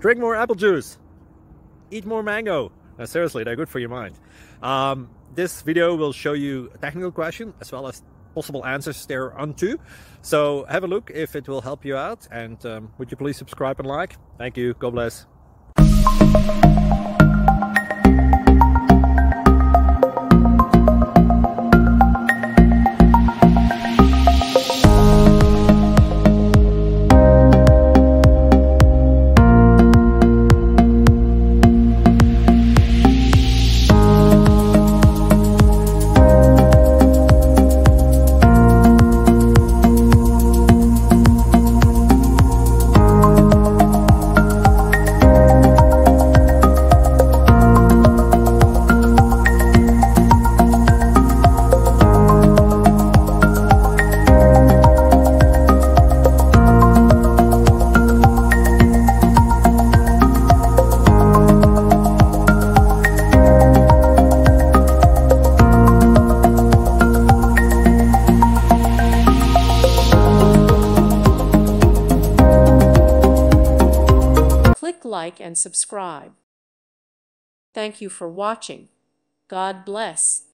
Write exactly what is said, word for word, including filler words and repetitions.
drink more apple juice, eat more mango. No, seriously, they're good for your mind. Um, this video will show you a technical question as well as possible answers thereunto. So have a look if it will help you out, and um, would you please subscribe and like? Thank you. God bless. Click like and subscribe. Thank you for watching. God bless.